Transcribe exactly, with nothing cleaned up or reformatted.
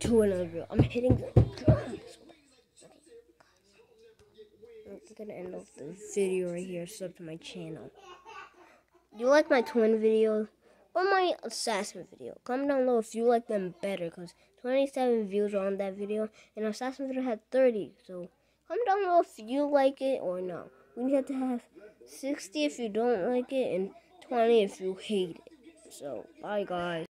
to another video. I'm hitting the drums. I'm gonna end off the video right here. Sub to my channel. Do you like my twin video or my assassin video? Comment down below if you like them better, because twenty-seven views are on that video and assassin video had thirty. So comment down below if you like it or no. We have to have sixty if you don't like it and twenty if you hate it. So bye guys.